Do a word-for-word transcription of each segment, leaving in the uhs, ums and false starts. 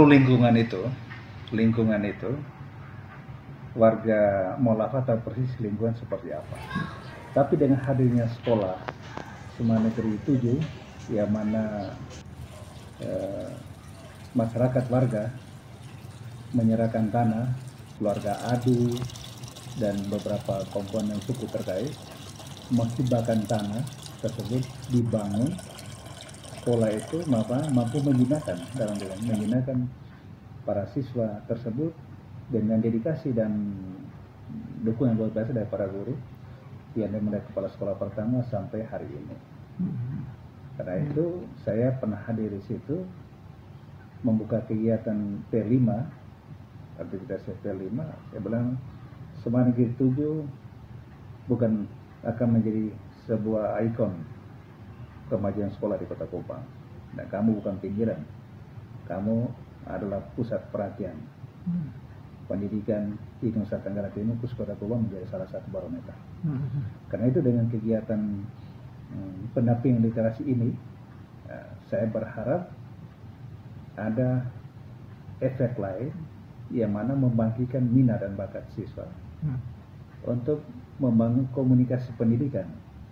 lingkungan itu, lingkungan itu, warga Molava tahu persis lingkungan seperti apa. Tapi dengan hadirnya sekolah Semangat Negeri tujuh, yang mana eh, masyarakat warga menyerahkan tanah, keluarga Adu dan beberapa komponen suku terkait menghibahkan tanah tersebut, dibangun sekolah itu mampu, mampu menjinakkan dalam dengan menjinakkan para siswa tersebut dengan dedikasi dan dukungan luar biasa dari para guru, yang mulai kepala sekolah pertama sampai hari ini. Karena itu saya pernah hadir di situ membuka kegiatan P lima, aktivitas P lima. Saya bilang Semangat Negeri tujuh bukan akan menjadi sebuah ikon kemajuan sekolah di Kota Kupang. Dan kamu bukan pinggiran, kamu adalah pusat perhatian hmm. pendidikan di Nusa Tenggara Timur, khusus Kota Kupang menjadi salah satu barometer. Hmm. Karena itu dengan kegiatan hmm, pendampingan literasi ini, uh, saya berharap ada efek lain yang mana membangkitkan minat dan bakat siswa hmm. untuk membangun komunikasi pendidikan,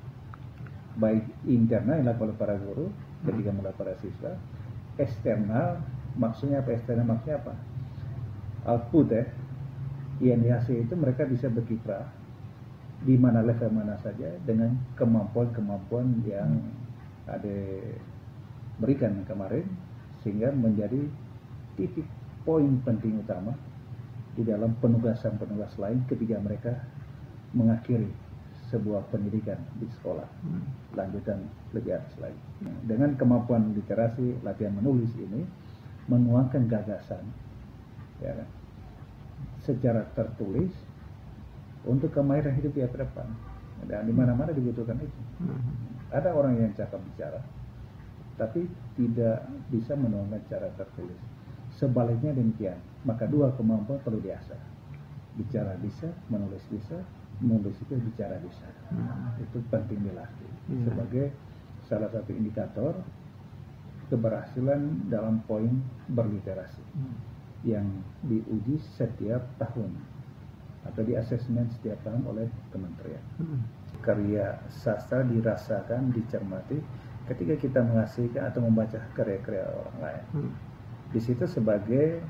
baik internal yang dilakukan oleh para guru ketika mulai para siswa, eksternal maksudnya apa? Eksternal maksudnya apa? Output ya, yang dihasil itu mereka bisa berkiprah di mana level mana saja dengan kemampuan-kemampuan yang ada berikan kemarin, sehingga menjadi titik poin penting utama di dalam penugasan-penugas lain ketika mereka mengakhiri sebuah pendidikan di sekolah hmm. lanjutan lebih atas lagi. Dengan kemampuan literasi, latihan menulis ini menuangkan gagasan ya, secara tertulis untuk kemahiran hidup dia ke depan, dan di mana-mana dibutuhkan itu. Hmm. Ada orang yang cakap bicara tapi tidak bisa menuangkan secara tertulis. Sebaliknya demikian, maka dua kemampuan perlu diasah. Bicara bisa, menulis bisa, menulis itu bicara bisa. Hmm. Itu penting dilatih hmm. sebagai salah satu indikator keberhasilan dalam poin berliterasi hmm. yang diuji setiap tahun atau di asesmen setiap tahun oleh kementerian. Hmm. Karya sastra dirasakan, dicermati ketika kita menghasilkan atau membaca karya-karya orang lain. Hmm. Di situ sebagai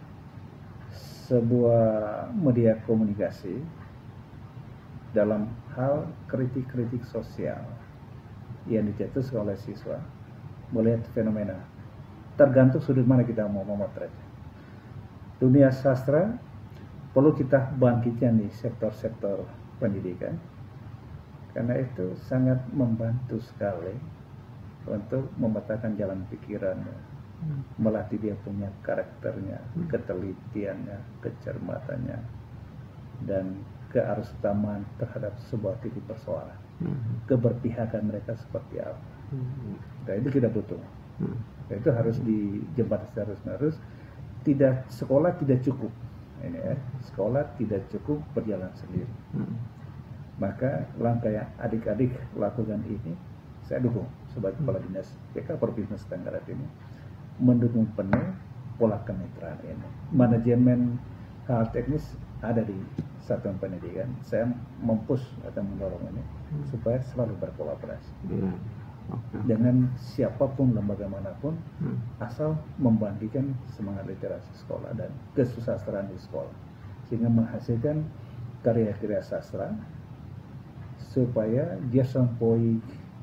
sebuah media komunikasi dalam hal kritik-kritik sosial yang dicetuskan oleh siswa, melihat fenomena, tergantung sudut mana kita mau memotret. Dunia sastra perlu kita bangkitkan di sektor-sektor pendidikan, karena itu sangat membantu sekali untuk memetakan jalan pikirannya, hmm. melatih dia punya karakternya, hmm. ketelitiannya, kecermatannya, dan kearusutamaan terhadap sebuah titik persoalan. Hmm. Keberpihakan mereka seperti apa. Hmm. Nah, itu kita butuh. Hmm. Nah, itu harus dijembatani terus-menerus. Tidak, sekolah tidak cukup. Ini ya, sekolah tidak cukup berjalan sendiri. Hmm. Maka langkah yang adik-adik lakukan ini, saya dukung sebagai kepala dinas P K Provinsi Nusa Tenggara Timur, mendukung penuh pola kemitraan ini. Manajemen hal teknis ada di satuan pendidikan. Saya mempush atau mendorong ini hmm. supaya selalu berkolaborasi hmm. okay. dengan siapapun, lembaga manapun, hmm. asal membangkitkan semangat literasi sekolah dan kesusastraan di sekolah, sehingga menghasilkan karya-karya sastra supaya dia sampai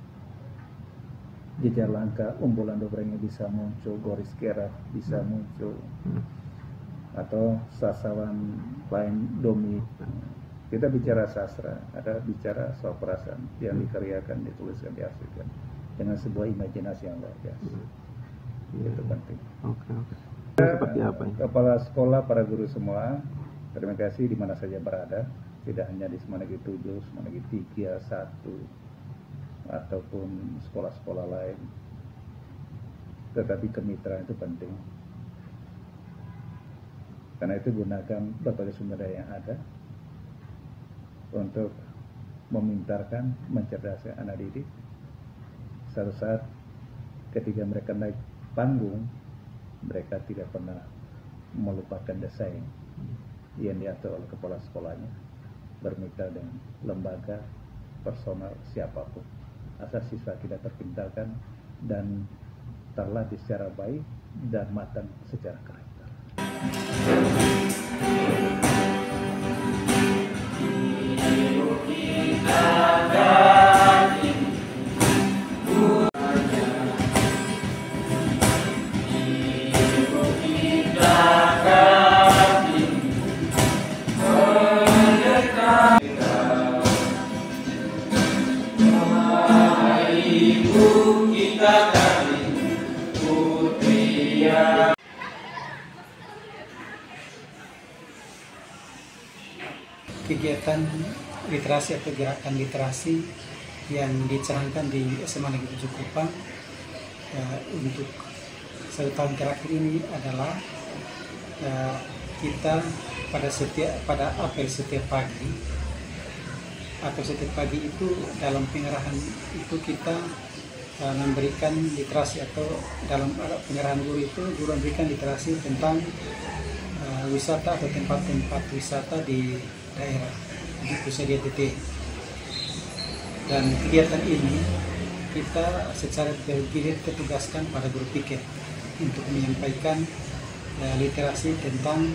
jejak langkah Umbulan Dobrengnya bisa muncul, Goris Kera bisa hmm. muncul, hmm. atau sastrawan lain Domi. Kita bicara sastra, ada bicara soal perasaan yang dikaryakan, dituliskan, dihasilkan dengan sebuah imajinasi yang luar biasa. Hmm. Itu penting. Oke, oke. Seperti apa ya? Kepala sekolah, para guru semua, terima kasih di mana saja berada, tidak hanya di Semangat Negeri tujuh, Semangat Negeri tiga, satu, ataupun sekolah-sekolah lain. Tetapi kemitraan itu penting. Karena itu gunakan berbagai sumber daya yang ada untuk memintarkan, mencerdaskan anak didik. Suatu saat ketika mereka naik panggung, mereka tidak pernah melupakan desain yang diatur oleh kepala sekolahnya, bermitra dengan lembaga, personal, siapapun. Asal siswa kita terpintarkan dan terlatih secara baik dan matang secara karakter. Kegiatan literasi atau gerakan literasi yang dicanangkan di S M A Negeri tujuh Kupang uh, untuk satu tahun terakhir ini adalah uh, kita pada setiap pada apel setiap pagi apel setiap pagi itu dalam pengerahan itu kita uh, memberikan literasi, atau dalam pengerahan guru itu guru memberikan literasi tentang uh, wisata atau tempat-tempat wisata di daerah, di khususnya di N T T. Dan kegiatan ini kita secara bergilir ketugaskan pada guru piket untuk menyampaikan uh, literasi tentang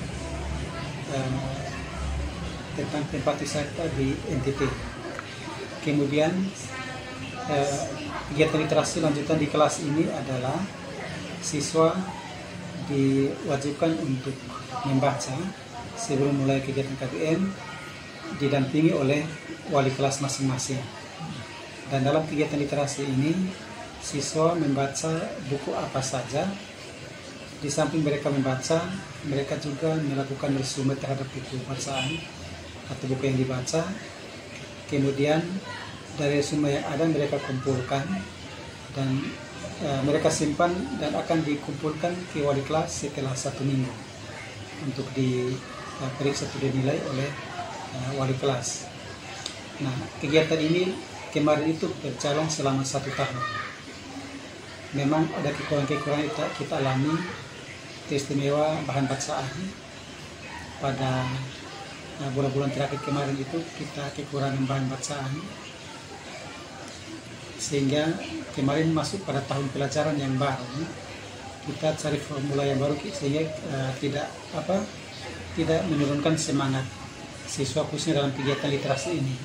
uh, tentang tempat wisata di N T T. Kemudian uh, kegiatan literasi lanjutan di kelas ini adalah siswa diwajibkan untuk membaca sebelum mulai kegiatan K B M, didampingi oleh wali kelas masing-masing. Dan dalam kegiatan literasi ini, siswa membaca buku apa saja. Di samping mereka membaca, mereka juga melakukan resume terhadap buku bacaan atau buku yang dibaca. Kemudian dari resume yang ada mereka kumpulkan dan e, mereka simpan dan akan dikumpulkan ke wali kelas setelah satu minggu untuk di periksa atau dinilai oleh uh, wali kelas. Nah, kegiatan ini kemarin itu berjalan selama satu tahun. Memang ada kekurangan-kekurangan kita, kita alami, teristimewa bahan bacaan. Pada uh, bulan-bulan terakhir kemarin itu kita kekurangan bahan bacaan, sehingga kemarin masuk pada tahun pelajaran yang baru, kita cari formula yang baru sehingga uh, tidak apa tidak menurunkan semangat siswa khususnya dalam kegiatan literasi ini.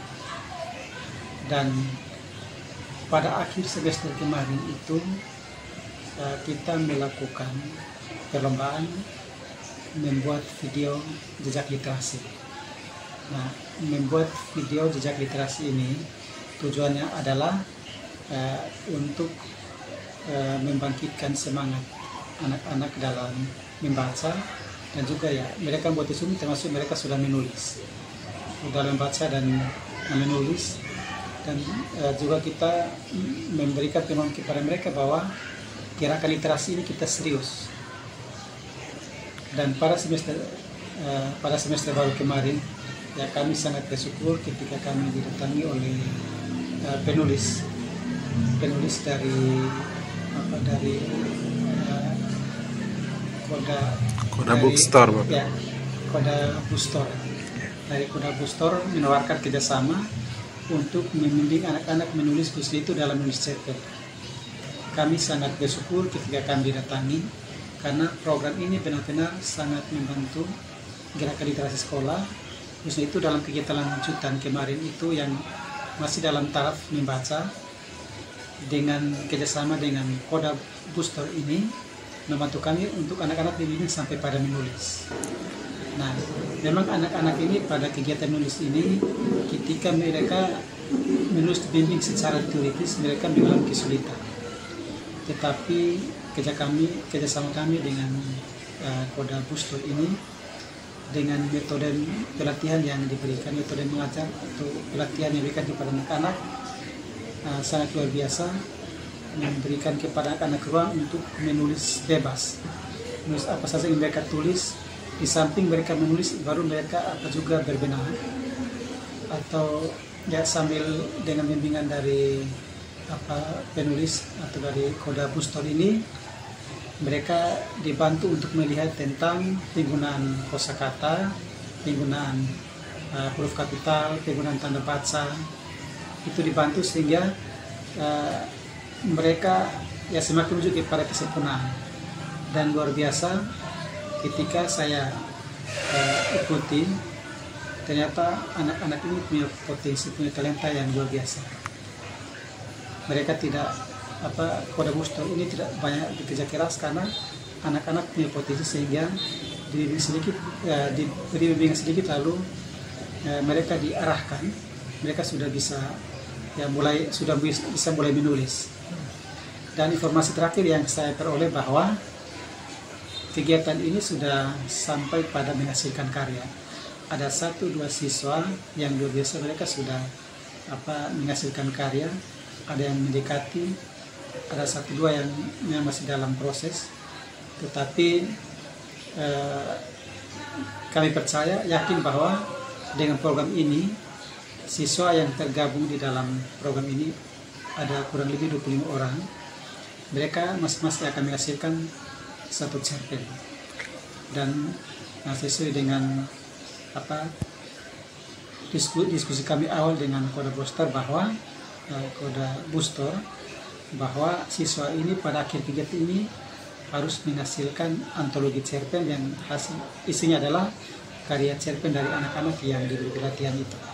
Dan pada akhir semester kemarin itu uh, kita melakukan perlombaan membuat video jejak literasi. Nah, membuat video jejak literasi ini tujuannya adalah uh, untuk uh, membangkitkan semangat anak-anak dalam membaca. Dan juga ya, mereka buat itu termasuk mereka sudah menulis, sudah membaca dan menulis. Dan uh, juga kita memberikan pemahaman kepada mereka bahwa gerakan literasi ini kita serius. Dan pada semester uh, pada semester baru kemarin, ya kami sangat bersyukur ketika kami didatangi oleh uh, penulis penulis dari apa dari uh, Koda Koda Bookstore, Bapak. Ya, Koda Bookstore. Dari Koda Bookstore menawarkan kerjasama untuk membimbing anak-anak menulis khusus itu dalam menulis cerpen. Kami sangat bersyukur ketika kami didatangi, karena program ini benar-benar sangat membantu gerakan literasi sekolah, khususnya itu dalam kegiatan lanjutan kemarin itu yang masih dalam taraf membaca. Dengan kerjasama dengan Koda Bookstore ini membantu kami untuk anak-anak dibimbing sampai pada menulis. Nah, memang anak-anak ini pada kegiatan menulis ini, ketika mereka menulis dibimbing secara teoritis, mereka mengalami kesulitan. Tetapi kerja kami, kerjasama kami dengan uh, Koda Bookstore ini, dengan metode pelatihan yang diberikan, metode mengajar atau pelatihan yang diberikan kepada anak-anak, uh, sangat luar biasa, memberikan kepada anak-anak ruang untuk menulis bebas, menulis apa saja yang mereka tulis. Di samping mereka menulis, baru mereka apa juga berbenah atau ya sambil dengan bimbingan dari apa penulis atau dari Koda Bookstore ini, mereka dibantu untuk melihat tentang penggunaan kosakata, penggunaan uh, huruf kapital, penggunaan tanda baca. Itu dibantu sehingga uh, mereka ya semakin menuju kepada kesempurnaan. Dan luar biasa ketika saya uh, ikuti, ternyata anak-anak ini punya potensi, punya talenta yang luar biasa. Mereka tidak apa Koda Booster ini tidak banyak bekerja keras karena anak-anak punya potensi, sehingga dibimbing sedikit, ya, diberi bimbingan sedikit lalu ya, mereka diarahkan, mereka sudah bisa ya mulai sudah bisa mulai menulis. Dan informasi terakhir yang saya peroleh bahwa kegiatan ini sudah sampai pada menghasilkan karya. Ada satu dua siswa yang luar biasa, mereka sudah apa menghasilkan karya, ada yang mendekati, ada satu dua yang, yang masih dalam proses, tetapi eh, kami percaya, yakin bahwa dengan program ini siswa yang tergabung di dalam program ini ada kurang lebih dua puluh lima orang. Mereka masing-masing akan menghasilkan satu cerpen, dan nah, sesuai dengan apa diskusi, diskusi kami awal dengan Koda Booster bahwa eh, Koda Booster bahwa siswa ini pada akhir kegiatan ini harus menghasilkan antologi cerpen yang hasil isinya adalah karya cerpen dari anak-anak yang diberi pelatihan itu.